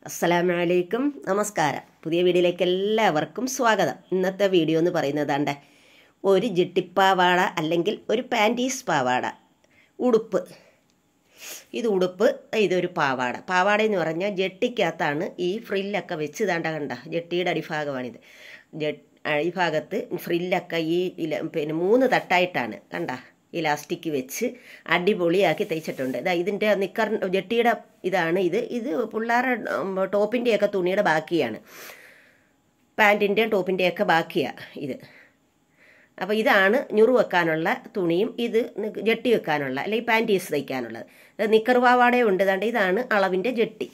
അസ്സലാമലൈക്കും നമസ്കാരം. പുതിയ വീഡിയോയിലേക്ക് എല്ലാവർക്കും സ്വാഗതം. ഇന്നത്തെ വീഡിയോ എന്ന് പറയുന്നതാണ്ട് ഒരു ജിട്ടിപ്പാവാട അല്ലെങ്കിൽ ഒരു പാൻറ്റീസ് പാവാട ഉടുപ്പ്. ഇത് ഉടുപ്പ്, ഇതൊരു പാവാട. പാവാട എന്ന് പറഞ്ഞാൽ ജെട്ടിക്കകത്താണ് ഈ ഫ്രില്ലൊക്കെ വെച്ച് ഇതാണ്ട കണ്ട ജെട്ടിയുടെ അടിഭാഗമാണിത്. അടിഭാഗത്ത് ഫ്രില്ലൊക്കെ ഈ പിന്നെ 3 തട്ടായിട്ടാണ് കണ്ട ഇലാസ്റ്റിക് വെച്ച് അടിപൊളിയാക്കി തയ്ച്ചിട്ടുണ്ട്. ഇതാ ഇതിൻ്റെ നിക്കർ ജെട്ടിയുടെ ഇതാണ് ഇത്. ഇത് പിള്ളേരുടെ ടോപ്പിൻ്റെയൊക്കെ തുണിയുടെ ബാക്കിയാണ്, പാൻറ്റിൻ്റെയും ടോപ്പിൻ്റെയൊക്കെ ബാക്കിയാണ് ഇത്. അപ്പോൾ ഇതാണ് ഞുറു വെക്കാനുള്ള തുണിയും ഇത് ജെട്ടി വെക്കാനുള്ള അല്ലെങ്കിൽ പാൻറ്റീസ് തയ്ക്കാനുള്ളത്. നിക്കർ പാവാടയും ഉണ്ട്. ദാണ്ട് ഇതാണ് അളവിൻ്റെ ജെട്ടി.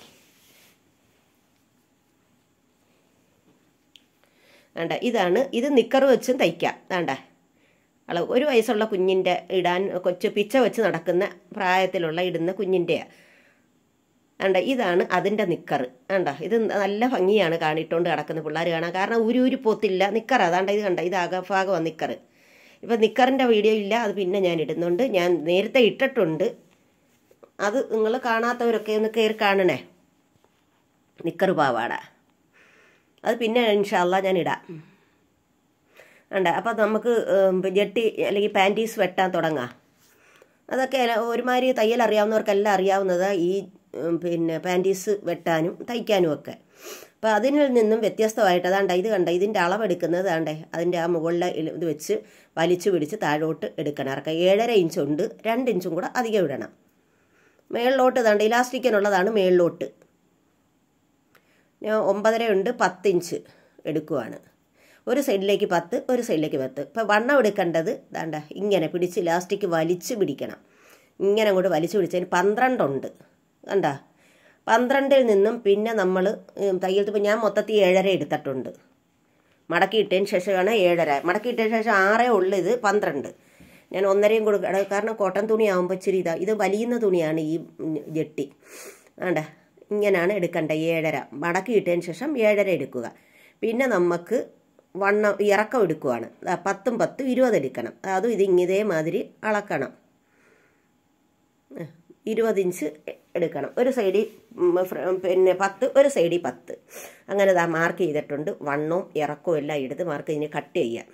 വേണ്ട ഇതാണ് ഇത് നിക്കർ വെച്ചും തയ്ക്കാം. വേണ്ട അളവ് 1 വയസ്സുള്ള കുഞ്ഞിൻ്റെ ഇടാൻ പിച്ച വെച്ച് നടക്കുന്ന പ്രായത്തിലുള്ള ഇടുന്ന കുഞ്ഞിൻ്റെയാണ്. വേണ്ട ഇതാണ് അതിൻ്റെ നിക്കർ. വേണ്ട ഇത് നല്ല ഭംഗിയാണ് കാണിട്ടുകൊണ്ട് കിടക്കുന്ന പിള്ളേർ കാണാൻ. കാരണം ഊരി പോത്തില്ല നിക്കർ. അതാണ്ട ഇത് കണ്ട ഇത് അകഭാഗമാണ് നിക്കർ. ഇപ്പം നിക്കറിൻ്റെ വീഡിയോ ഇല്ല, അത് പിന്നെ ഞാൻ ഇടുന്നുണ്ട്. ഞാൻ നേരത്തെ ഇട്ടിട്ടുണ്ട്, അത് നിങ്ങൾ കാണാത്തവരൊക്കെ ഒന്ന് കയറി കാണണേ. നിക്കർ പാവാട അത് പിന്നെ ഇൻഷാ അല്ലാഹ് ഞാൻ ഇടാം. ഉണ്ട്. അപ്പം നമുക്ക് ജെട്ടി അല്ലെങ്കിൽ പാൻറ്റീസ് വെട്ടാൻ തുടങ്ങാം. അതൊക്കെ ഒരുമാതിരി തയ്യൽ അറിയാവുന്നവർക്കെല്ലാം അറിയാവുന്നത് ഈ പിന്നെ പാൻറ്റീസ് വെട്ടാനും തയ്ക്കാനും ഒക്കെ. അപ്പോൾ അതിൽ നിന്നും വ്യത്യസ്തമായിട്ട് അതാണ്ട ഇത് കണ്ട ഇതിൻ്റെ അളവെടുക്കുന്നത് ആണ്ടേ അതിൻ്റെ ആ മുകളിലെ ഇത് വെച്ച് വലിച്ചു പിടിച്ച് താഴോട്ട് എടുക്കണം. ഇറക്കാം 7.5 ഇഞ്ചുണ്ട്, 2 ഇഞ്ചും കൂടെ അധികം ഇടണം. മേളിലോട്ട് ഇതാണ്ട് ഇലാസ്റ്റിക്കിനുള്ളതാണ് മേളിലോട്ട്. ഞാൻ 9.5 ഉണ്ട്, 10 ഇഞ്ച് എടുക്കുവാണ്. ഒരു സൈഡിലേക്ക് 10, ഒരു സൈഡിലേക്ക് 10. ഇപ്പം വണ്ണം എടുക്കേണ്ടത് ദാണ്ട ഇങ്ങനെ പിടിച്ച് ഇലാസ്റ്റിക് വലിച്ചു പിടിക്കണം. ഇങ്ങനെ അങ്ങോട്ട് വലിച്ചു പിടിച്ചതിന് 12 ഉണ്ട്. കണ്ട 12ൽ നിന്നും പിന്നെ നമ്മൾ തയ്യൽ ഇപ്പം ഞാൻ മൊത്തത്തിൽ 7.5 എടുത്തിട്ടുണ്ട്. മടക്കിയിട്ടതിന് ശേഷമാണ് 7.5. മടക്കിയിട്ടതിന് ശേഷം 6 ഉള്ളു. ഇത് 12. ഞാൻ 1.5 കൊടുക്കണം. കാരണം കോട്ടൺ തുണി ആകുമ്പോൾ ഇച്ചിരി ഇത് വലിയുന്ന തുണിയാണ് ഈ ജെട്ടി. വേണ്ട ഇങ്ങനെയാണ് എടുക്കേണ്ടത്. 7.5 മടക്കിയിട്ടതിന് ശേഷം 7.5 എടുക്കുക. പിന്നെ നമുക്ക് വണ്ണം ഇറക്കം എടുക്കുവാണ്. 10 10 20 എടുക്കണം. അതും ഇത് ഇതേമാതിരി അളക്കണം. 20 ഇഞ്ച് എടുക്കണം. ഒരു സൈഡിൽ പിന്നെ 10, ഒരു സൈഡിൽ 10. അങ്ങനെ മാർക്ക് ചെയ്തിട്ടുണ്ട്. വണ്ണവും ഇറക്കവും എല്ലാം എടുത്ത് മാർക്ക് ചെയ്ത് കട്ട് ചെയ്യാം.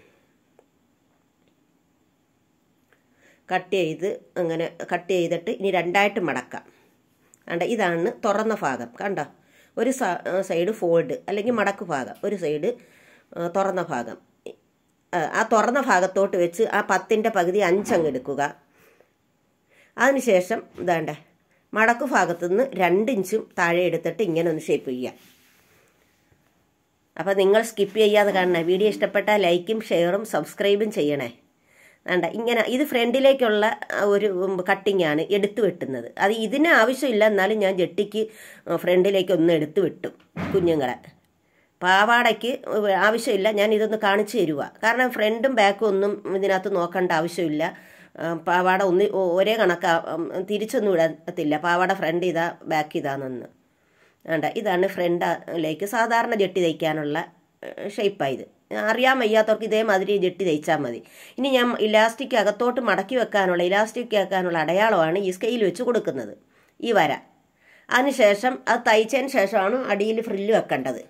കട്ട് ചെയ്ത് അങ്ങനെ കട്ട് ചെയ്തിട്ട് ഇനി 2ആയിട്ട് മടക്കാം. കണ്ട ഇതാണ് തുറന്ന ഭാഗം. കണ്ട ഒരു സൈഡ് ഫോൾഡ് അല്ലെങ്കിൽ മടക്ക് ഭാഗം, ഒരു സൈഡ് തുറന്ന ഭാഗം. ആ തുറന്ന ഭാഗത്തോട്ട് വെച്ച് ആ 10ൻ്റെ പകുതി 5 അങ്ങ് എടുക്കുക. അതിനുശേഷം ഇതാണ്ട് മടക്ക് ഭാഗത്തുനിന്ന് 2 ഇഞ്ചും താഴെ എടുത്തിട്ട് ഇങ്ങനെ ഒന്ന് ഷേപ്പ് ചെയ്യാം. അപ്പോൾ നിങ്ങൾ സ്കിപ്പ് ചെയ്യാതെ കാണണേ. വീഡിയോ ഇഷ്ടപ്പെട്ടാൽ ലൈക്കും ഷെയറും സബ്സ്ക്രൈബും ചെയ്യണേ. വേണ്ട ഇങ്ങനെ ഇത് ഫ്രണ്ടിലേക്കുള്ള ഒരു കട്ടിങ് ആണ് എടുത്തു വെട്ടുന്നത്. അത് ഇതിന് ആവശ്യമില്ല, എന്നാലും ഞാൻ ജെട്ടിക്ക് ഫ്രണ്ടിലേക്ക് ഒന്ന് എടുത്തു വെട്ടും കുഞ്ഞുങ്ങളെ. പാവാടയ്ക്ക് ആവശ്യമില്ല. ഞാൻ ഇതൊന്ന് കാണിച്ചു തരുക. കാരണം ഫ്രണ്ടും ബാക്കും ഒന്നും ഇതിനകത്ത് നോക്കേണ്ട ആവശ്യമില്ല. പാവാട ഒരേ കണക്കാ, തിരിച്ചൊന്നും ഇടത്തില്ല. പാവാട ഫ്രണ്ട് ഇതാ ബാക്ക് ഇതാണെന്ന്. വേണ്ട ഇതാണ് ഫ്രണ്ടിലേക്ക് സാധാരണ ജെട്ടി തയ്ക്കാനുള്ള ഷേപ്പായത്. അറിയാൻ വയ്യാത്തവർക്ക് ഇതേമാതിരി ജെട്ടി തയ്ച്ചാൽ മതി. ഇനി ഞാൻ ഇലാസ്റ്റിക് അകത്തോട്ട് മടക്കി വെക്കാനുള്ള ഇലാസ്റ്റിക് വെക്കാനുള്ള അടയാളമാണ് ഈ സ്കെയിൽ വെച്ച് കൊടുക്കുന്നത്, ഈ വര. അതിനുശേഷം അത് തയ്ച്ചതിന് ശേഷമാണ് അടിയിൽ ഫ്രില്ല് വെക്കേണ്ടത്.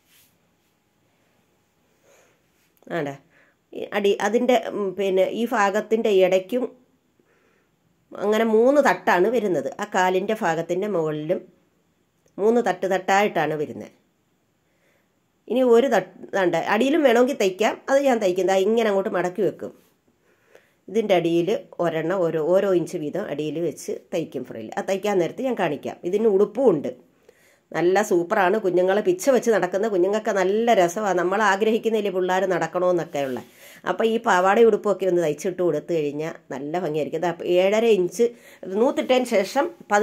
ആണ്ടെ അതിൻ്റെ പിന്നെ ഈ ഭാഗത്തിൻ്റെ ഇടയ്ക്കും അങ്ങനെ 3 തട്ടാണ് വരുന്നത്. ആ കാലിൻ്റെ ഭാഗത്തിൻ്റെ മുകളിലും 3 തട്ടായിട്ടാണ് വരുന്നത്. ഇനി ഒരു തട്ടുണ്ട് അടിയിലും വേണമെങ്കിൽ തയ്ക്കാം. അത് ഞാൻ തയ്ക്കുന്നത് ഇങ്ങനെ അങ്ങോട്ട് മടക്കി വെക്കും. ഇതിൻ്റെ അടിയിൽ ഒരെണ്ണം ഓരോ ഇഞ്ച് വീതം അടിയിൽ വെച്ച് തയ്ക്കും ഫ്രില്ല്. അത് തയ്ക്കാൻ നേരത്ത് ഞാൻ കാണിക്കാം. ഇതിന് ഉടുപ്പും ഉണ്ട്. നല്ല സൂപ്പറാണ്. കുഞ്ഞുങ്ങളെ പിച്ച വെച്ച് നടക്കുന്ന കുഞ്ഞുങ്ങൾക്ക് നല്ല രസമാണ്. നമ്മൾ ആഗ്രഹിക്കുന്നില്ലേ പിള്ളേർ നടക്കണമെന്നൊക്കെയുള്ള. അപ്പോൾ ഈ പാവാട ഉടുപ്പൊക്കെ ഒന്ന് തയ്ച്ചിട്ട് കൊടുത്തു കഴിഞ്ഞാൽ നല്ല ഭംഗിയായിരിക്കും. 7.5 ഇഞ്ച് നൂത്തിട്ടതിന് ശേഷം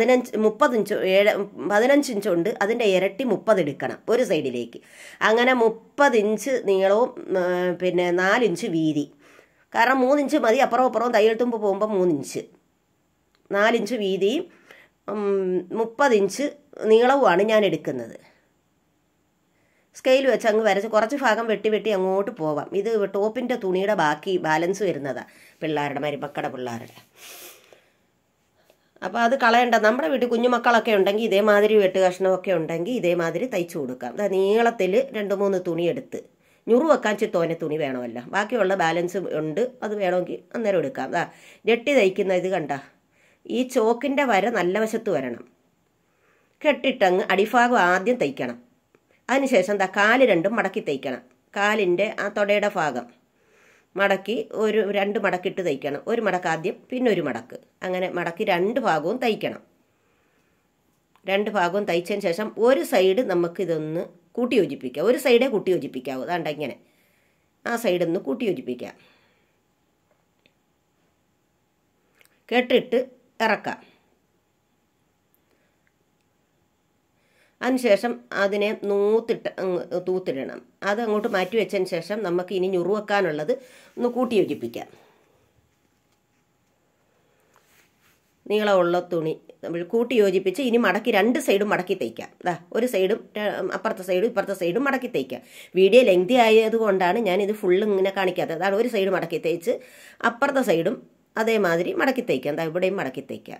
15 ഇഞ്ചുണ്ട്. അതിൻ്റെ ഇരട്ടി 30 എടുക്കണം ഒരു സൈഡിലേക്ക്. അങ്ങനെ 30 ഇഞ്ച് നീളവും പിന്നെ 4 ഇഞ്ച് വീതി. കാരണം 3 ഇഞ്ച് മതി. അപ്പുറവും തയ്യൽ തുമ്പ് പോകുമ്പോൾ 3 ഇഞ്ച്, 4 ഇഞ്ച് വീതിയും 30 ഇഞ്ച് നീളവുമാണ് ഞാൻ എടുക്കുന്നത്. സ്കെയിൽ വെച്ച് അങ്ങ് വരച്ച് കുറച്ച് ഭാഗം വെട്ടി അങ്ങോട്ട് പോവാം. ഇത് ടോപ്പിൻ്റെ തുണിയുടെ ബാക്കി ബാലൻസ് വരുന്നതാണ് പിള്ളേരുടെ, മരുമക്കളുടെ പിള്ളേരുടെ. അപ്പോൾ അത് കളയണ്ട. നമ്മുടെ വീട്ടിൽ കുഞ്ഞുമക്കളൊക്കെ ഉണ്ടെങ്കിൽ ഇതേമാതിരി വെട്ട് കഷ്ണമൊക്കെ ഉണ്ടെങ്കിൽ ഇതേമാതിരി തയ്ച്ചു കൊടുക്കാം. നീളത്തിൽ 2-3 തുണി എടുത്ത്, ഞുറു വെക്കാൻ തോനെ തുണി വേണമല്ലോ, ബാക്കിയുള്ള ബാലൻസ് ഉണ്ട്, അത് വേണമെങ്കിൽ അന്നേരം എടുക്കാം. ജെട്ടി തയ്ക്കുന്ന ഇത് കണ്ട, ഈ ചോക്കിൻ്റെ വര നല്ല വശത്ത് വരണം. കെട്ടിട്ടങ്ങ് അടിഭാഗം ആദ്യം തയ്ക്കണം. അതിനുശേഷം കാല് രണ്ടും മടക്കി തയ്ക്കണം. കാലിൻ്റെ ആ തൊടയുടെ ഭാഗം മടക്കി 2 മടക്കിട്ട് തയ്ക്കണം. ഒരു മടക്ക് ആദ്യം, പിന്നെ ഒരു മടക്ക്, അങ്ങനെ മടക്കി 2 ഭാഗവും തയ്ക്കണം. 2 ഭാഗവും തയ്ച്ചതിന് ശേഷം ഒരു സൈഡ് നമുക്കിതൊന്ന് കൂട്ടി യോജിപ്പിക്കാം. ഒരു സൈഡേ കൂട്ടി യോജിപ്പിക്കാവൂ. അതാണ്ട് ഇങ്ങനെ ആ സൈഡൊന്ന് കൂട്ടി യോജിപ്പിക്കാം. കെട്ടിട്ട് ഇറക്കാം. അതിനുശേഷം അതിനെ തൂത്തിടണം. അത് അങ്ങോട്ട് മാറ്റി വെച്ചതിന് ശേഷം നമുക്ക് ഇനി ഞുറു വെക്കാനുള്ളത് ഒന്ന് കൂട്ടി യോജിപ്പിക്കാം. നീളമുള്ള തുണി നമ്മൾ കൂട്ടി യോജിപ്പിച്ച് ഇനി മടക്കി 2 സൈഡും മടക്കി തയ്ക്കാം. ഒരു സൈഡും അപ്പുറത്തെ സൈഡും ഇപ്പുറത്തെ സൈഡും മടക്കി തയ്ക്കാം. വീഡിയോ ലെങ്തി ആയതുകൊണ്ടാണ് ഞാനിത് ഫുള്ള് ഇങ്ങനെ കാണിക്കാത്തത്. അതാണ് ഒരു സൈഡ് മടക്കി തയ്ച്ച് അപ്പുറത്തെ സൈഡും അതേമാതിരി മടക്കി തയ്ക്കാം. ഇവിടെയും മടക്കി തയ്ക്കാം.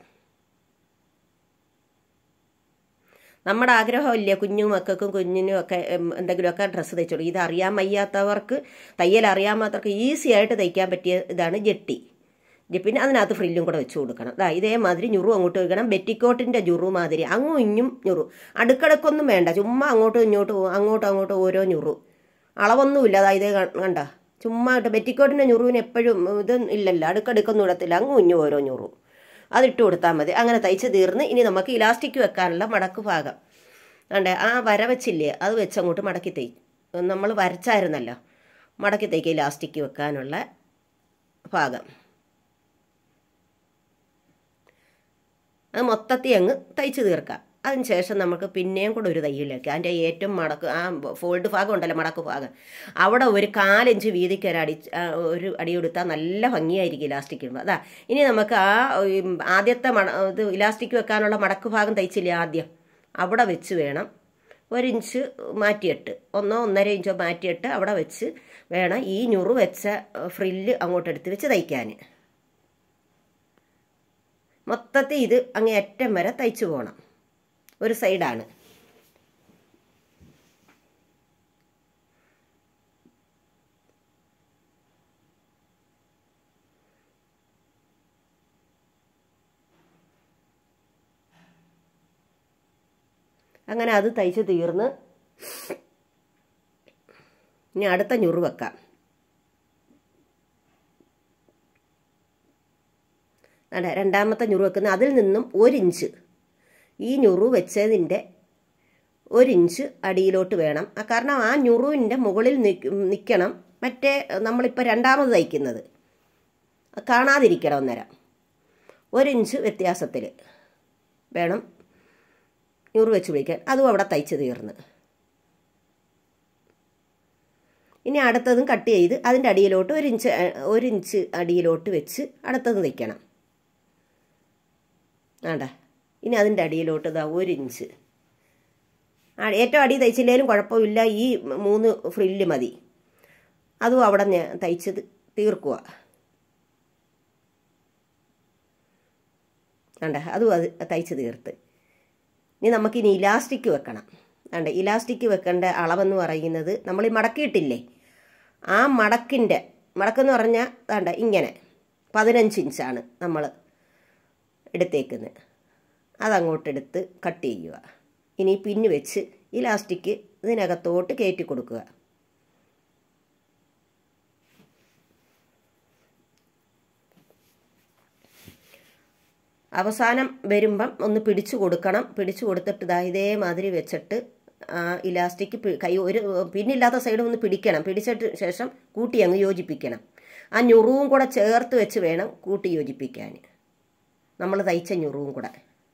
നമ്മുടെ ആഗ്രഹമില്ല കുഞ്ഞു മക്കൾക്കും കുഞ്ഞിനും ഒക്കെ എന്തെങ്കിലുമൊക്കെ ഡ്രസ്സ് തയ്ച്ചു കൊടുക്കും. ഇത് അറിയാൻ വയ്യാത്തവർക്ക്, തയ്യൽ അറിയാത്തവർക്ക് ഈസി ആയിട്ട് തയ്ക്കാൻ പറ്റിയ ഇതാണ് ജെട്ടി. പിന്നെ അതിനകത്ത് ഫ്രില്ലും കൂടെ വെച്ച് കൊടുക്കണം. ഇതേമാതിരി ഞുറു അങ്ങോട്ട് വെക്കണം. ബെറ്റിക്കോട്ടിൻ്റെ ഞുറു മാതിരി അങ്ങും ഇഞ്ഞും ഞുറു, അടുക്കടക്കൊന്നും വേണ്ട, ചുമ്മാ അങ്ങോട്ടും അങ്ങോട്ടും ഓരോ ഞുറു, അളവൊന്നുമില്ല. ഇതേ കണ്ട, ചുമ്മാ ബെറ്റിക്കോട്ടിൻ്റെ ഞുറുവിന് എപ്പോഴും ഇത് ഇല്ലല്ലോ, അടുക്കടുക്കൊന്നും ഇടത്തില്ല, അങ്ങും ഇഞ്ഞും ഓരോ ഞുറു അതിട്ട് കൊടുത്താൽ മതി. അങ്ങനെ തയ്ച്ച് തീർന്ന് ഇനി നമുക്ക് ഇലാസ്റ്റിക് വെക്കാനുള്ള മടക്ക് ഭാഗം വേണ്ടേ, ആ വര വെച്ചില്ലേ അത് വെച്ച് അങ്ങോട്ട് മടക്കി തയ്ക്കും. നമ്മൾ വരച്ചായിരുന്നല്ലോ, മടക്കി തയ്ക്കുക ഇലാസ്റ്റിക് വെക്കാനുള്ള ഭാഗം. അത് മൊത്തത്തിൽ അങ്ങ് തയ്ച്ച് തീർക്കാം. അതിനുശേഷം നമുക്ക് പിന്നെയും കൂടെ ഒരു തയ്യൽ വയ്ക്കുക. അതിൻ്റെ ഏറ്റവും മടക്ക് ആ ഫോൾഡ് ഭാഗം ഉണ്ടല്ലോ, മടക്ക് ഭാഗം, അവിടെ ഒരു 4 ഇഞ്ച് വീതിക്ക് ഒരു അടി കൊടുത്താൽ നല്ല ഭംഗിയായിരിക്കും ഇലാസ്റ്റിക് ഇടുമ്പോൾ. ഇനി നമുക്ക് ആ ആദ്യത്തെ ഇത് ഇലാസ്റ്റിക് വെക്കാനുള്ള മടക്ക് ഭാഗം തയ്ച്ചില്ലേ ആദ്യം, അവിടെ വെച്ച് വേണം 1 ഇഞ്ച് മാറ്റിയിട്ട് 1-1.5 ഇഞ്ചോ മാറ്റിയിട്ട് അവിടെ വെച്ച് വേണം ഈ ഞുറു വെച്ച ഫ്രില്ല് അങ്ങോട്ടെടുത്ത് വെച്ച് തയ്ക്കാൻ. മൊത്തത്തിൽ ഇത് അങ്ങേ അറ്റം വരെ തയ്ച്ചു പോകണം. ഒരു സൈഡാണ്. അങ്ങനെ അത് തയ്ച്ച് തീർന്ന് ഇനി അടുത്ത ഞുറു വെക്കാം. രണ്ടാമത്തെ ഞുറു വെക്കുന്നത് അതിൽ നിന്നും 1 ഇഞ്ച്, ഈ ഞുറു വെച്ചതിൻ്റെ 1 ഇഞ്ച് അടിയിലോട്ട് വേണം. കാരണം ആ ഞുറുവിൻ്റെ മുകളിൽ നിൽക്കണം മറ്റേ നമ്മളിപ്പോൾ രണ്ടാമത് തയ്ക്കുന്നത്, കാണാതിരിക്കണം. അന്നേരം 1 ഇഞ്ച് വ്യത്യാസത്തിൽ വേണം ഞുറു വെച്ച് പിടിക്കാൻ. അതും അവിടെ തയ്ച്ച് തീർന്ന്. ഇനി അടുത്തതും കട്ട് ചെയ്ത് അതിൻ്റെ അടിയിലോട്ട് 1 ഇഞ്ച് അടിയിലോട്ട് വെച്ച് അടുത്തത് തയ്ക്കണം. ഇനി അതിൻ്റെ അടിയിലോട്ട് 1 ഇഞ്ച്, ഏറ്റവും അടി തയ്ച്ചില്ലേലും കുഴപ്പമില്ല, ഈ 3 ഫ്രില്ല് മതി. അതും അവിടെ തയ്ച്ച് തീർക്കുക. അതും അത് തയ്ച്ച് തീർത്ത് ഇനി നമുക്കിനി ഇലാസ്റ്റിക് വെക്കണം. ഇലാസ്റ്റിക് വെക്കേണ്ട അളവെന്ന് പറയുന്നത് നമ്മൾ ഈ മടക്കിയിട്ടില്ലേ, ആ മടക്കെന്ന് പറഞ്ഞാൽ ഇങ്ങനെ 15 ഇഞ്ചാണ് നമ്മൾ എടുത്തേക്കുന്നത്. അതങ്ങോട്ടെടുത്ത് കട്ട് ചെയ്യുക. ഇനി പിന്ന് വെച്ച് ഇലാസ്റ്റിക് ഇതിനകത്തോട്ട് കയറ്റി കൊടുക്കുക. അവസാനം വരുമ്പം ഒന്ന് പിടിച്ചു കൊടുക്കണം. പിടിച്ചു കൊടുത്തിട്ട് ഇതേമാതിരി വെച്ചിട്ട് ഇലാസ്റ്റിക് ഒരു പിന്നില്ലാത്ത സൈഡ് ഒന്ന് പിടിക്കണം. പിടിച്ചിട്ട് ശേഷം കൂട്ടി അങ്ങ് യോജിപ്പിക്കണം. ആ ഞുറുവും കൂടെ ചേർത്ത് വെച്ച് വേണം കൂട്ടി യോജിപ്പിക്കാൻ, നമ്മൾ തയ്ച്ച ഞുറുവും കൂടെ.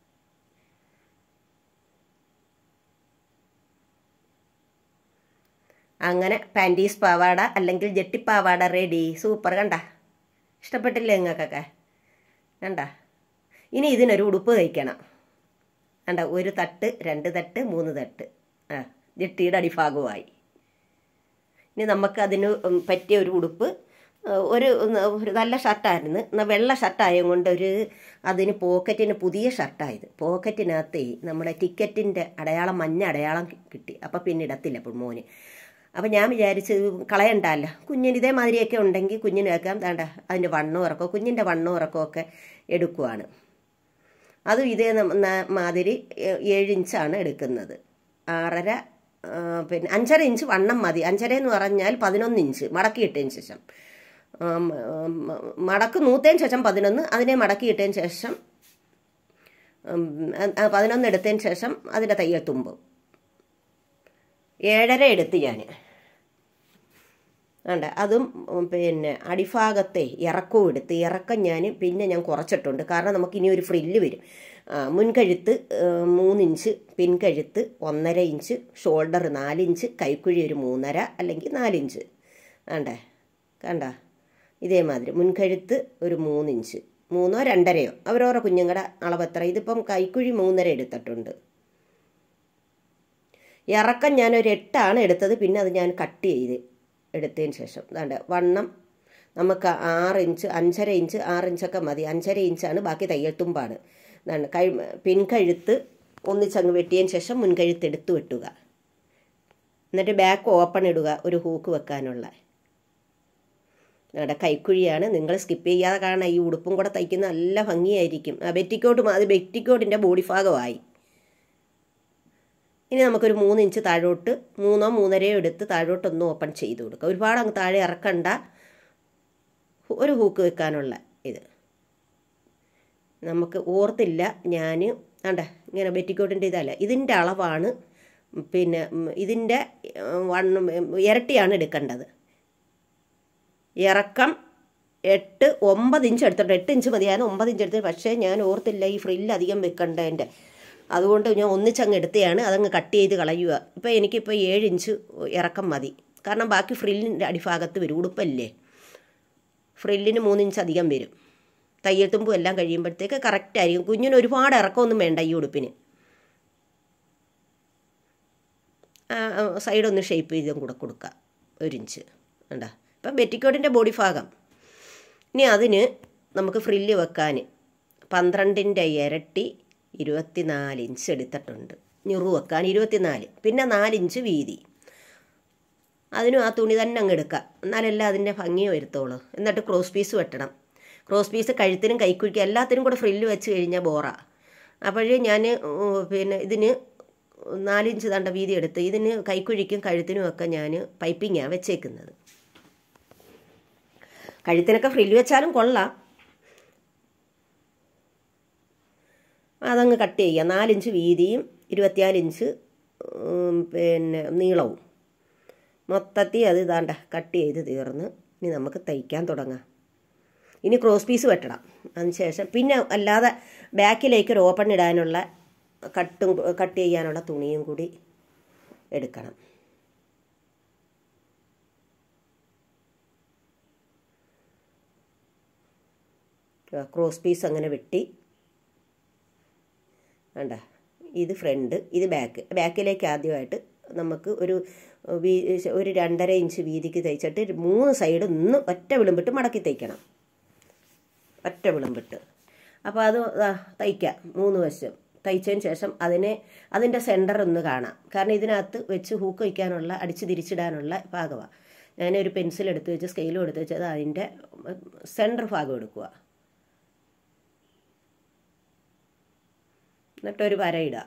അങ്ങനെ പാൻറ്റീസ് പാവാട അല്ലെങ്കിൽ ജെട്ടിപ്പാവാട റെഡി. സൂപ്പർ. കണ്ട, ഇഷ്ടപ്പെട്ടില്ലേ നിങ്ങൾക്കൊക്കെ? കണ്ട, ഇനി ഇതിനൊരു ഉടുപ്പ് തയ്ക്കണം. കണ്ട, 1 തട്ട് 2 തട്ട് 3 തട്ട് ജെട്ടിയുടെ അടിഭാഗമായി. ഇനി നമുക്ക് അതിന് പറ്റിയ ഒരു ഉടുപ്പ് ഒരു നല്ല ഷർട്ടായിരുന്നു. എന്നാൽ വെള്ള ഷർട്ടായത് കൊണ്ട് അതിന് പോക്കറ്റിന് പുതിയ ഷർട്ടായത്. പോക്കറ്റിനകത്ത് നമ്മുടെ ടിക്കറ്റിൻ്റെ അടയാളം, മഞ്ഞ അടയാളം കിട്ടി. അപ്പം പിന്നെ ഇടത്തില്ല ഇപ്പോൾ മോന്. അപ്പം ഞാൻ വിചാരിച്ച് കളയണ്ടല്ലോ, കുഞ്ഞിന് ഇതേമാതിരിയൊക്കെ ഉണ്ടെങ്കിൽ കുഞ്ഞിന് വെക്കാം. വേണ്ട, അതിൻ്റെ വണ്ണവും ഇറക്കോ, കുഞ്ഞിൻ്റെ വണ്ണവും ഇറക്കമൊക്കെ എടുക്കുവാണ്. അതും ഇതേ മാതിരി 7 ഇഞ്ചാണ് എടുക്കുന്നത്. 6.5 പിന്നെ 5.5 ഇഞ്ച് വണ്ണം മതി. 5.5 എന്ന് പറഞ്ഞാൽ 11 ഇഞ്ച് മടക്കിയിട്ടതിന് ശേഷം, മടക്ക് നൂത്തതിന് ശേഷം 11, അതിനെ മടക്കിയിട്ടതിന് ശേഷം 11 എടുത്തതിന് ശേഷം അതിൻ്റെ തയ്യൽ തുമ്പ് 7.5 എടുത്ത് ഞാൻ. വേണ്ട, അതും പിന്നെ അടിഭാഗത്തെ ഇറക്കവും എടുത്ത്, ഇറക്കം പിന്നെ ഞാൻ കുറച്ചിട്ടുണ്ട്. കാരണം നമുക്ക് ഇനി ഒരു ഫ്രില്ല് വരും. മുൻകഴുത്ത് 3 ഇഞ്ച്, പിൻകഴുത്ത് 1.5 ഇഞ്ച്, ഷോൾഡർ 4 ഇഞ്ച്, കൈക്കുഴി ഒരു 3.5 അല്ലെങ്കിൽ 4 ഇഞ്ച്. വേണ്ടേ, കണ്ട ഇതേമാതിരി മുൻകഴുത്ത് ഒരു 3 ഇഞ്ച്, 3 or 2.5 അവരവരുടെ കുഞ്ഞുങ്ങളുടെ അളവെത്ര. ഇതിപ്പം കൈക്കുഴി 3.5 എടുത്തിട്ടുണ്ട്. ഇറക്കം ഞാനൊരു 8 എടുത്തത്. പിന്നെ അത് ഞാൻ കട്ട് ചെയ്ത് എടുത്തതിന് ശേഷം വേണ്ട, വണ്ണം നമുക്ക് 6 ഇഞ്ച്, 5.5 ഇഞ്ച്, 6 ഇഞ്ചൊക്കെ മതി. 5.5 ഇഞ്ചാണ്, ബാക്കി തയ്യൽ തുമ്പാണ്. പിൻകഴുത്ത് ഒന്നിച്ചങ്ങ് വെട്ടിയതിന് ശേഷം മുൻകഴുത്ത് എടുത്ത് വെട്ടുക. എന്നിട്ട് ബാക്ക് ഓപ്പൺ ഇടുക, ഒരു ഹൂക്ക് വെക്കാനുള്ള. അവിടെ കൈക്കുഴിയാണ്. നിങ്ങൾ സ്കിപ്പ് ചെയ്യാതെ കാണാം. ഈ ഉടുപ്പും കൂടെ തയ്ക്കുന്ന നല്ല ഭംഗിയായിരിക്കും. അത് ബെറ്റിക്കോട്ടിൻ്റെ ബോഡി ഭാഗമായി. ഇനി നമുക്കൊരു 3 ഇഞ്ച് താഴോട്ട്, 3 or 3.5 എടുത്ത് താഴോട്ടൊന്ന് ഓപ്പൺ ചെയ്ത് കൊടുക്കുക. ഒരുപാട് അങ്ങ് താഴെ ഇറക്കണ്ട, ഒരു ഹൂക്ക് വെക്കാനുള്ള ഇത്. നമുക്ക് ഓർത്തില്ല ഞാൻ വേണ്ട, ഇങ്ങനെ ബെറ്റിക്കോട്ടിൻ്റെ ഇതല്ല, ഇതിൻ്റെ അളവാണ്. പിന്നെ ഇതിൻ്റെ ഇരട്ടിയാണ് എടുക്കേണ്ടത്. ഇറക്കം 9 ഇഞ്ച് എടുത്തിട്ടുണ്ട്. 8 ഇഞ്ച് മതിയായിരുന്നു, 9 ഇഞ്ച് എടുത്തത്. പക്ഷേ ഞാൻ ഓർത്തില്ല ഈ ഫ്രില്ല് അധികം വെക്കേണ്ടതിൻ്റെ. അതുകൊണ്ട് ഞാൻ ഒന്നിച്ചങ്ങ് എടുത്തതാണ്. അതങ്ങ് കട്ട് ചെയ്ത് കളയുക. ഇപ്പോൾ എനിക്കിപ്പോൾ 7 ഇഞ്ച് ഇറക്കം മതി. കാരണം ബാക്കി ഫ്രില്ലിൻ്റെ അടിഭാഗത്ത് വരും. ഉടുപ്പല്ലേ, ഫ്രില്ലിന് 3 ഇഞ്ച് അധികം വരും. തയ്യൽ തുമ്പും എല്ലാം കഴിയുമ്പോഴത്തേക്ക് കറക്റ്റായിരിക്കും. കുഞ്ഞിന് ഒരുപാട് ഇറക്കമൊന്നും വേണ്ട ഈ ഉടുപ്പിന്. സൈഡൊന്ന് ഷേപ്പ് ചെയ്തും കൂടെ കൊടുക്കുക, 1 ഇഞ്ച് വേണ്ട. ഇപ്പം ബെറ്റിക്കോട്ടിൻ്റെ ബോഡി ഭാഗം. ഇനി അതിന് നമുക്ക് ഫ്രില്ല് വെക്കാൻ 12ൻ്റെ ഇരട്ടി 24 ഇഞ്ച് എടുത്തിട്ടുണ്ട്. ഞുറു വെക്കാൻ 24, പിന്നെ 4 ഇഞ്ച് വീതി. അതിനും ആ തുണി തന്നെ അങ്ങ് എടുക്കുക, എന്നാലല്ല അതിൻ്റെ ഭംഗി വരുത്തോളൂ. എന്നിട്ട് ക്രോസ് പീസ് വെട്ടണം. ക്രോസ് പീസ് കഴുത്തിനും കൈക്കുഴിക്കും എല്ലാത്തിനും കൂടെ ഫ്രില്ല് വെച്ച് കഴിഞ്ഞാൽ ബോറാ. അപ്പോഴേ ഞാൻ പിന്നെ ഇതിന് 4 ഇഞ്ച് തണ്ട വീതി എടുത്ത് ഇതിന് കൈക്കുഴിക്കും കഴുത്തിനും ഒക്കെ ഞാൻ പൈപ്പിങ്ങാണ് വെച്ചേക്കുന്നത്. കഴുത്തിനൊക്കെ ഫ്രില്ല് വെച്ചാലും കൊള്ളാം. അതങ്ങ് കട്ട് ചെയ്യുക. 4 ഇഞ്ച് വീതിയും 24 ഇഞ്ച് പിന്നെ നീളവും. മൊത്തത്തിൽ അത് ഇതാണ്ട കട്ട് ചെയ്ത് തീർന്ന്. ഇനി നമുക്ക് തയ്ക്കാൻ തുടങ്ങാം. ഇനി ക്രോസ് പീസ് വെട്ടണം. അതിനുശേഷം പിന്നെ അല്ലാതെ ബാക്കിലേക്ക് ഒരു ഓപ്പൺ ഇടാനുള്ള കട്ട് ചെയ്യാനുള്ള തുണിയും കൂടി എടുക്കണം. ക്രോസ് പീസ് അങ്ങനെ വെട്ടി വേണ്ട. ഇത് ഫ്രണ്ട്, ഇത് ബാക്ക്. ബാക്കിലേക്ക് ആദ്യമായിട്ട് നമുക്ക് ഒരു 2.5 ഇഞ്ച് വീതിക്ക് തയ്ച്ചിട്ട് 3 സൈഡ് ഒന്ന് ഒറ്റ വിളുമ്പിട്ട് മടക്കി തയ്ക്കണം. ഒറ്റ വിളുമ്പിട്ട്. അപ്പോൾ അത് തയ്ക്കാം 3 വശം. തയ്ച്ചതിന് ശേഷം അതിൻ്റെ സെൻറ്റർ ഒന്ന് കാണാം. കാരണം ഇതിനകത്ത് വെച്ച് ഹൂക്ക് വയ്ക്കാനുള്ള, അടിച്ച് തിരിച്ചിടാനുള്ള ഭാഗമാണ്. ഞാനൊരു പെൻസിൽ എടുത്ത് വെച്ച് സ്കെയിലും എടുത്ത് വെച്ചത് അതിൻ്റെ സെൻറ്റർ ഭാഗം എടുക്കുക. എന്നിട്ടൊരു വരയിടുക.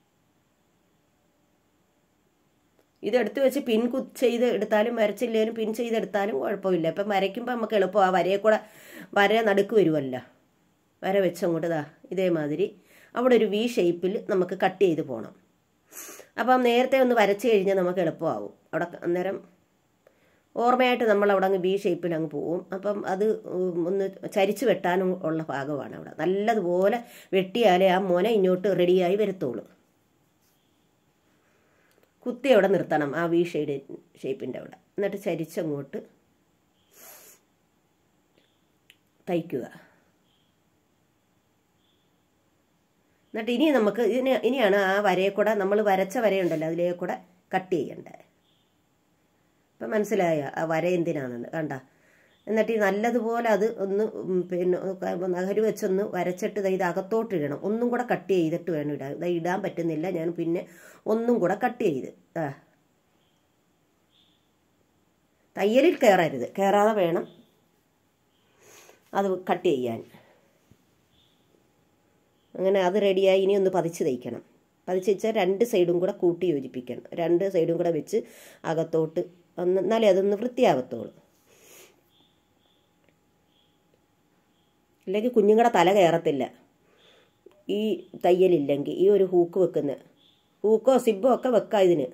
ഇതെടുത്ത് വെച്ച് പിൻ ചെയ്ത് എടുത്താലും വരച്ചില്ലേലും പിൻ ചെയ്തെടുത്താലും കുഴപ്പമില്ല. ഇപ്പം വരയ്ക്കുമ്പോൾ നമുക്ക് എളുപ്പമാണ്. വരയെ കൂടെ വര നടുക്ക് വരുമല്ലോ. വര വെച്ചങ്ങോട്ട് ഇതേമാതിരി അവിടെ ഒരു വി ഷേപ്പിൽ നമുക്ക് കട്ട് ചെയ്ത് പോകണം. അപ്പം നേരത്തെ ഒന്ന് വരച്ച് കഴിഞ്ഞാൽ നമുക്ക് എളുപ്പമാവും. അവിടെ അന്നേരം ഓർമ്മയായിട്ട് നമ്മൾ അവിടെ അങ്ങ് വി ഷേപ്പിൽ അങ്ങ് പോവും. അപ്പം അത് ഒന്ന് ചരിച്ച് വെട്ടാനും ഉള്ള ഭാഗമാണ് അവിടെ. നല്ലതുപോലെ വെട്ടിയാലേ ആ മുന ഇങ്ങോട്ട് റെഡിയായി വരത്തുള്ളൂ. കുത്തി അവിടെ നിർത്തണം ആ വി ഷേപ്പിൻ്റെ അവിടെ. എന്നിട്ട് ചരിച്ചങ്ങോട്ട് തയ്ക്കുക. എന്നിട്ട് ഇനി നമുക്ക് ഇനിയാണ് ആ വരയെ കൂടെ, നമ്മൾ വരച്ച വരയുണ്ടല്ലോ അതിലേ കൂടെ കട്ട് ചെയ്യണ്ടേ. ഇപ്പം മനസ്സിലായ ആ വര എന്തിനാണെന്ന് കണ്ട. എന്നിട്ട് ഈ നല്ലതുപോലെ അത് ഒന്ന് പിന്നെ നഖര് വെച്ചൊന്ന് വരച്ചിട്ട് ഇത് അകത്തോട്ട് ഇടണം. ഒന്നും കൂടെ കട്ട് ചെയ്തിട്ട് വേണം ഇടാൻ. ഇത് ഇടാൻ പറ്റുന്നില്ല, ഞാൻ പിന്നെ ഒന്നും കൂടെ കട്ട് ചെയ്ത്. തയ്യലിൽ കയറരുത്, കയറാതെ വേണം അത് കട്ട് ചെയ്യാൻ. അങ്ങനെ അത് റെഡിയായി. ഇനി ഒന്ന് പതിച്ച് തയ്ക്കണം. പതിച്ച് വെച്ചാൽ രണ്ട് സൈഡും കൂടെ കൂട്ടി യോജിപ്പിക്കണം. രണ്ട് സൈഡും കൂടെ വെച്ച് അകത്തോട്ട് എന്നാലേ അതൊന്ന് വൃത്തിയാകത്തുള്ളൂ. അല്ലെങ്കിൽ കുഞ്ഞുങ്ങളുടെ തല കയറത്തില്ല ഈ തയ്യലില്ലെങ്കിൽ. ഈ ഒരു ഹൂക്ക് വെക്കുന്ന ഹൂക്കോ സിബോ ഒക്കെ വെക്കാം ഇതിന്.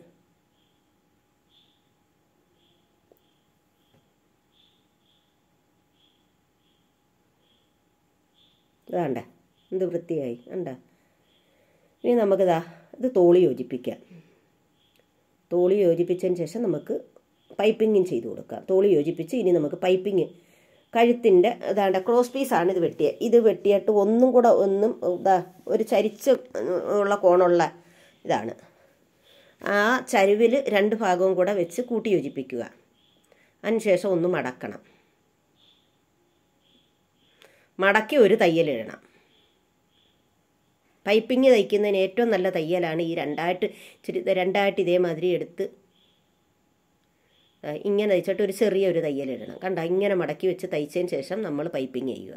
വേണ്ട, എന്ത് വൃത്തിയായി വേണ്ട. ഇനി നമുക്കിതാ ഇത് തോളി യോജിപ്പിക്കാം. തോളി യോജിപ്പിച്ചതിന് ശേഷം നമുക്ക് പൈപ്പിങ്ങും ചെയ്ത് കൊടുക്കാം. തോളി യോജിപ്പിച്ച് ഇനി നമുക്ക് പൈപ്പിങ് കഴുത്തിൻ്റെ ഇതാണ്ട് ക്രോസ് പീസാണ് ഇത് വെട്ടിയത്. ഇത് വെട്ടിയിട്ട് ഒന്നും കൂടെ ഇതാ ഒരു ചരിച്ച് ഉള്ള കോണുള്ള ഇതാണ്. ആ ചരിവിൽ രണ്ട് ഭാഗവും കൂടെ വെച്ച് കൂട്ടി യോജിപ്പിക്കുക. അതിനുശേഷം ഒന്ന് മടക്കണം. മടക്കി ഒരു തയ്യലിടണം. പൈപ്പിങ് തയ്ക്കുന്നതിന് ഏറ്റവും നല്ല തയ്യലാണ് ഈ രണ്ടായിട്ട് ഇതേമാതിരി എടുത്ത് ഇങ്ങനെ തയ്ച്ചിട്ട് ഒരു ചെറിയൊരു തയ്യലിടണം. കണ്ട, ഇങ്ങനെ മടക്കി വെച്ച് തയ്ച്ചതിന് ശേഷം നമ്മൾ പൈപ്പിങ് ചെയ്യുക.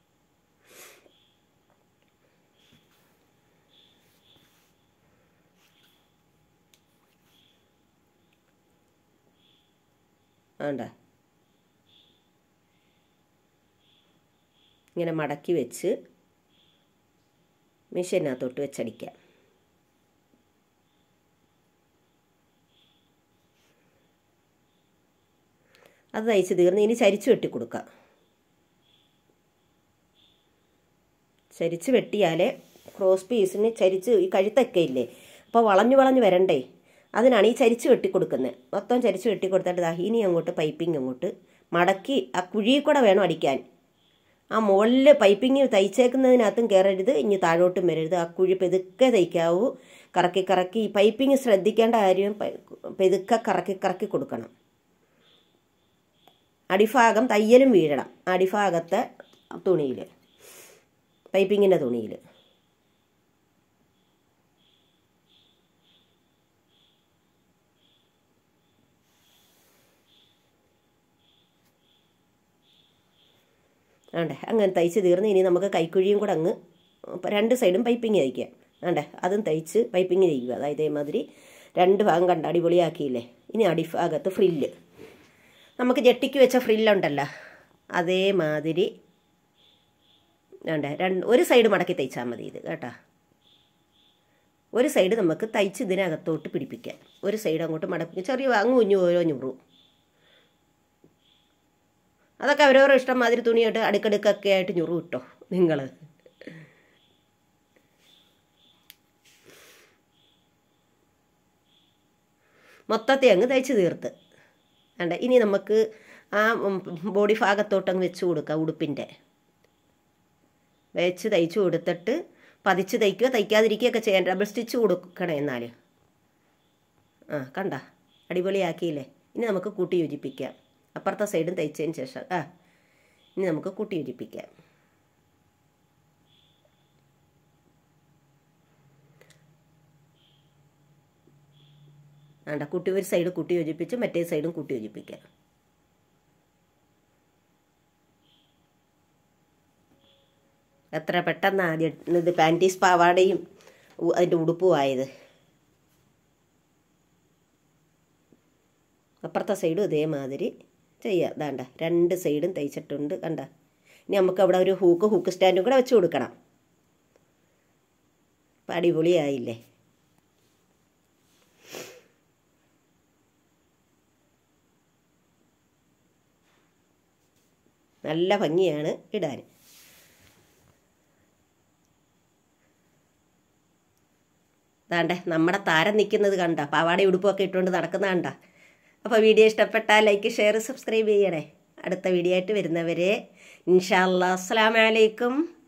വേണ്ട, ഇങ്ങനെ മടക്കി വെച്ച് മെഷീനകത്തോട്ട് വെച്ചടിക്കാം. അത് തയ്ച്ച് തീർന്ന് ഇനി ചരിച്ച് വെട്ടി കൊടുക്കാം. ചരിച്ച് വെട്ടിയാലേ ക്രോസ് പീസിന് ചരിച്ച് ഈ കഴുത്തൊക്കെ ഇല്ലേ, അപ്പോൾ വളഞ്ഞു വളഞ്ഞു വരണ്ടേ, അതിനാണ് ഈ ചരിച്ച് വെട്ടി കൊടുക്കുന്നത്. മൊത്തം ചരിച്ച് വെട്ടി കൊടുത്തിട്ട് ഇനി അങ്ങോട്ട് പൈപ്പിങ് അങ്ങോട്ട് മടക്കി ആ കുഴിയിൽ കൂടെ വേണം അടിക്കാൻ. ആ മുകളിൽ പൈപ്പിങ് തയ്ച്ചേക്കുന്നതിനകത്തും കയറരുത്, ഇനി താഴോട്ടും വരരുത്. ആ കുഴി പെതുക്കെ തയ്ക്കാവൂ. കറക്കി കറക്കി ഈ പൈപ്പിങ് ശ്രദ്ധിക്കേണ്ട കാര്യം പെതുക്കെ കറക്കി കറക്കി കൊടുക്കണം. അടിഭാഗം തയ്യലും വീഴണം. അടിഭാഗത്തെ തുണിയിൽ, പൈപ്പിങ്ങിൻ്റെ തുണിയിൽ. ആണ്ടേ അങ്ങനെ തയ്ച്ച് തീർന്ന് ഇനി നമുക്ക് കൈക്കുഴിയും കൂടെ അങ്ങ് രണ്ട് സൈഡും പൈപ്പിങ് തയ്ക്കാം. ആണ്ടേ അതും തയ്ച്ച് പൈപ്പിങ് ചെയ്യുക. അതായത് ഇതേമാതിരി രണ്ട് ഭാഗം കണ്ട അടിപൊളിയാക്കിയില്ലേ. ഇനി അടിഭാഗത്ത് ഫ്രില്ല്, നമുക്ക് ജെട്ടിക്ക് വെച്ച ഫ്രില്ലുണ്ടല്ലോ അതേമാതിരി വേണ്ടേ ഒരു സൈഡ് മടക്കി തയ്ച്ചാൽ മതി ഇത് കേട്ടോ. ഒരു സൈഡ് നമുക്ക് തയ്ച്ച് ഇതിനകത്തോട്ട് പിടിപ്പിക്കാം. ഒരു സൈഡ് അങ്ങോട്ട് മടക്കി ചെറിയ അങ്ങ് കുഞ്ഞു ഓരോ ഞുറും. അതൊക്കെ അവരവരുടെ ഇഷ്ടം മാതിരി തുണിയായിട്ട് അടുക്കടുക്കൊക്കെ ആയിട്ട് ഞുറു കിട്ടോ നിങ്ങൾ. മൊത്തത്തെ അങ്ങ് തയ്ച്ച് തീർത്ത് വേണ്ട. ഇനി നമുക്ക് ആ ബോഡി ഭാഗത്തോട്ടങ്ങ് വെച്ച് കൊടുക്കാം. ഉടുപ്പിൻ്റെ വെച്ച് തയ്ച്ച് കൊടുത്തിട്ട് പതിച്ച് തയ്ക്കുക, തയ്ക്കാതിരിക്കുകയൊക്കെ ചെയ്യാൻ. ഡബിൾ സ്റ്റിച്ച് കൊടുക്കണേ എന്നാൽ. കണ്ട അടിപൊളിയാക്കിയില്ലേ. ഇനി നമുക്ക് കൂട്ടി യോജിപ്പിക്കാം. അപ്പുറത്തെ സൈഡും തയ്ച്ചതിന് ശേഷം ഇനി നമുക്ക് കൂട്ടി യോജിപ്പിക്കാം. വേണ്ട, ഒരു സൈഡ് കൂട്ടി യോജിപ്പിച്ച് മറ്റേ സൈഡും കൂട്ടി യോജിപ്പിക്കാം. എത്ര പെട്ടെന്ന് ആദ്യം ഇത് പാൻറ്റീസ് പാവാടയും അതിൻ്റെ ഉടുപ്പും ആയത്. അപ്പുറത്തെ സൈഡും ഇതേമാതിരി ചെയ്യാം. വേണ്ട, രണ്ട് സൈഡും തയ്ച്ചിട്ടുണ്ട് കണ്ട. ഇനി നമുക്ക് അവിടെ ഒരു ഹൂക്ക് സ്റ്റാൻഡും കൂടെ വെച്ച് കൊടുക്കണം. അപ്പം അടിപൊളിയായില്ലേ. നല്ല ഭംഗിയാണ് ഇടാൻ. അതാണ്ടേ നമ്മുടെ താരം നിൽക്കുന്നത് കണ്ട, പാവാട ഉടുപ്പൊക്കെ ഇട്ടുകൊണ്ട് നടക്കുന്ന കണ്ട. അപ്പോൾ വീഡിയോ ഇഷ്ടപ്പെട്ടാൽ ലൈക്ക്, ഷെയർ, സബ്സ്ക്രൈബ് ചെയ്യണേ. അടുത്ത വീഡിയോ ആയിട്ട് വരുന്നവരെ ഇൻഷാ അല്ലാഹ് അസ്സലാമു അലൈക്കും.